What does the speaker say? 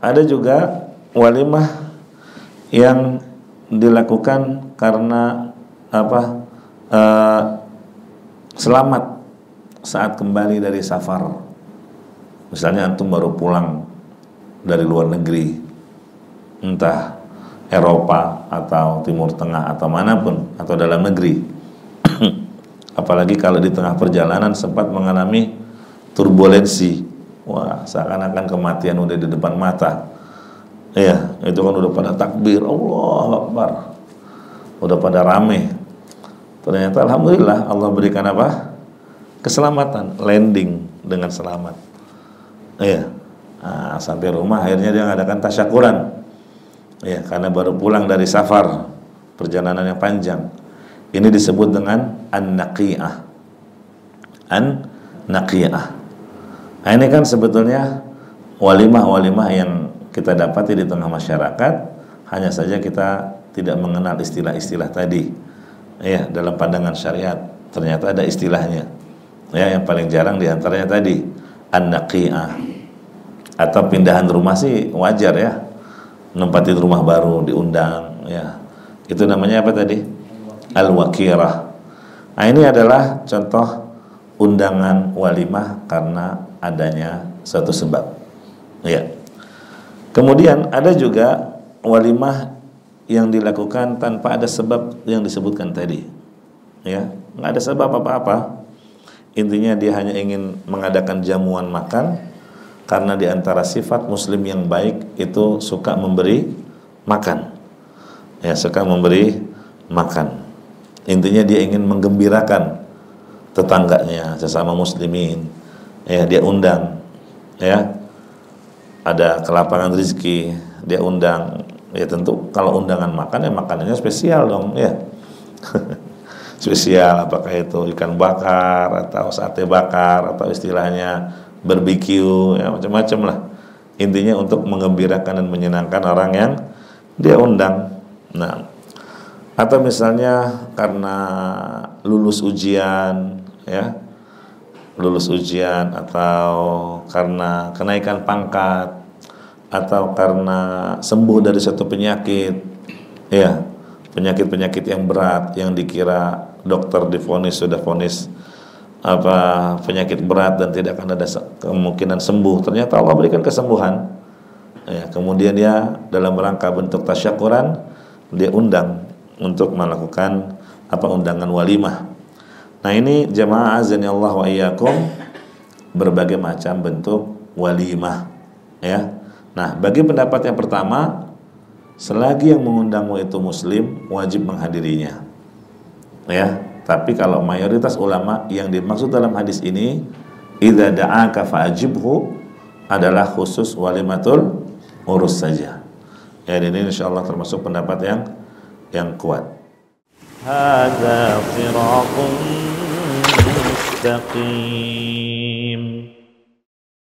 ada juga walimah yang dilakukan karena selamat saat kembali dari safar. Misalnya antum baru pulang dari luar negeri, entah Eropa atau Timur Tengah atau manapun, atau dalam negeri. Apalagi kalau di tengah perjalanan sempat mengalami turbulensi, wah, seakan-akan kematian udah di depan mata. Iya, itu kan udah pada takbir, Allahu Akbar, udah pada rame. Ternyata alhamdulillah Allah berikan apa? Keselamatan, landing dengan selamat. Iya. Nah, sampai rumah akhirnya dia mengadakan tasyakuran. Iya, karena baru pulang dari safar, perjalanan yang panjang. Ini disebut dengan an-naqi'ah. An-naqi'ah. Nah, ini kan sebetulnya walimah-walimah yang kita dapati di tengah masyarakat, hanya saja kita tidak mengenal istilah-istilah tadi. Ya, dalam pandangan syariat ternyata ada istilahnya. Ya, yang paling jarang diantaranya tadi an-naqi'ah. Atau pindahan rumah sih wajar ya, nempatin rumah baru diundang ya. Itu namanya apa tadi? Al-wakirah. Nah, ini adalah contoh undangan walimah karena adanya suatu sebab. Ya. Kemudian ada juga walimah yang dilakukan tanpa ada sebab yang disebutkan tadi. Ya, nggak ada sebab apa-apa. Intinya dia hanya ingin mengadakan jamuan makan, karena di antara sifat muslim yang baik itu suka memberi makan. Ya, suka memberi makan. Intinya dia ingin menggembirakan tetangganya, sesama muslimin. Ya, dia undang. Ya. Ada kelapangan rezeki, dia undang. Ya tentu kalau undangan makan ya makanannya spesial dong, ya. Spesial, apakah itu ikan bakar atau sate bakar atau istilahnya barbecue, ya macam-macam lah. Intinya untuk menggembirakan dan menyenangkan orang yang dia undang. Nah, atau misalnya karena lulus ujian, ya, lulus ujian, atau karena kenaikan pangkat, atau karena sembuh dari suatu penyakit, ya, penyakit-penyakit yang berat yang dikira dokter divonis sudah vonis penyakit berat dan tidak akan ada kemungkinan sembuh, ternyata Allah berikan kesembuhan. Ya, kemudian dia dalam rangka bentuk tasyakuran dia undang untuk melakukan undangan walimah. Nah, ini jamaah azani Allah wa iyyakum, berbagai macam bentuk walimah, ya. Nah, bagi pendapat yang pertama, selagi yang mengundangmu itu muslim, wajib menghadirinya. Ya, tapi kalau mayoritas ulama yang dimaksud dalam hadis ini, idza da'aka fa'ajibhu, adalah khusus walimatul urus saja. Ya, ini insyaallah termasuk pendapat yang kuat. Hadza siratun mustaqim.